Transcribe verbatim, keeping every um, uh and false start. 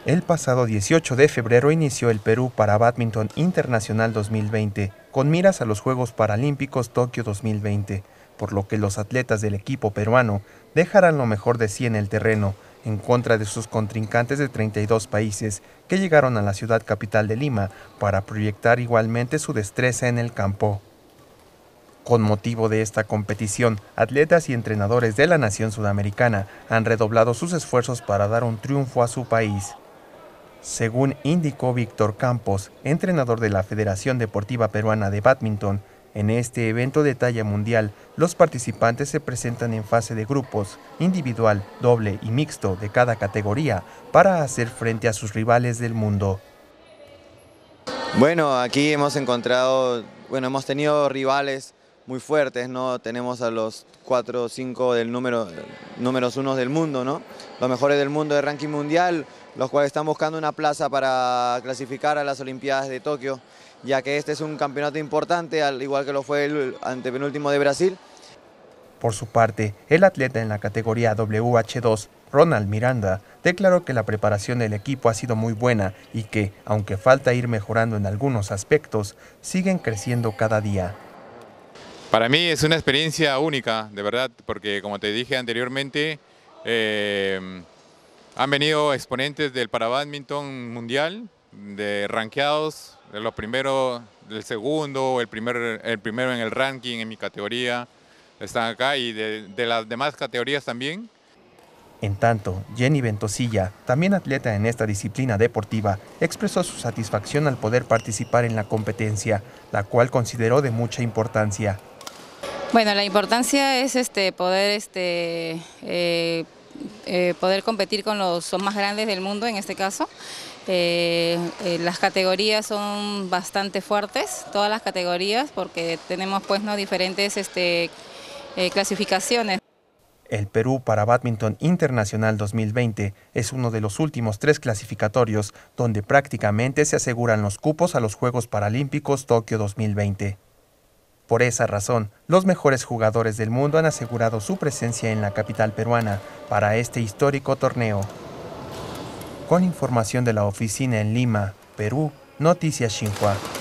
El pasado dieciocho de febrero inició el Perú para Bádminton Internacional dos mil veinte, con miras a los Juegos Paralímpicos Tokio dos mil veinte, por lo que los atletas del equipo peruano dejarán lo mejor de sí en el terreno, en contra de sus contrincantes de treinta y dos países que llegaron a la ciudad capital de Lima para proyectar igualmente su destreza en el campo. Con motivo de esta competición, atletas y entrenadores de la nación sudamericana han redoblado sus esfuerzos para dar un triunfo a su país. Según indicó Víctor Campos, entrenador de la Federación Deportiva Peruana de Bádminton, en este evento de talla mundial, los participantes se presentan en fase de grupos, individual, doble y mixto de cada categoría para hacer frente a sus rivales del mundo. Bueno, aquí hemos encontrado, bueno, hemos tenido rivales muy fuertes, ¿no? Tenemos a los cuatro o cinco del número, números unos del mundo, ¿no? Los mejores del mundo de ranking mundial, los cuales están buscando una plaza para clasificar a las Olimpiadas de Tokio, ya que este es un campeonato importante, al igual que lo fue el antepenúltimo de Brasil. Por su parte, el atleta en la categoría W H dos, Ronald Miranda, declaró que la preparación del equipo ha sido muy buena y que, aunque falta ir mejorando en algunos aspectos, siguen creciendo cada día. Para mí es una experiencia única, de verdad, porque como te dije anteriormente, eh, han venido exponentes del parabádminton mundial, de rankeados, de los primeros, del segundo, el, primer, el primero en el ranking en mi categoría, están acá, y de, de las demás categorías también. En tanto, Jenny Ventosilla, también atleta en esta disciplina deportiva, expresó su satisfacción al poder participar en la competencia, la cual consideró de mucha importancia. Bueno, la importancia es este, poder, este, eh, eh, poder competir con los son más grandes del mundo en este caso. Eh, eh, las categorías son bastante fuertes, todas las categorías, porque tenemos pues no diferentes este, eh, clasificaciones. El Perú para Bádminton Internacional dos mil veinte es uno de los últimos tres clasificatorios donde prácticamente se aseguran los cupos a los Juegos Paralímpicos Tokio dos mil veinte. Por esa razón, los mejores jugadores del mundo han asegurado su presencia en la capital peruana para este histórico torneo. Con información de la oficina en Lima, Perú, Noticias Xinhua.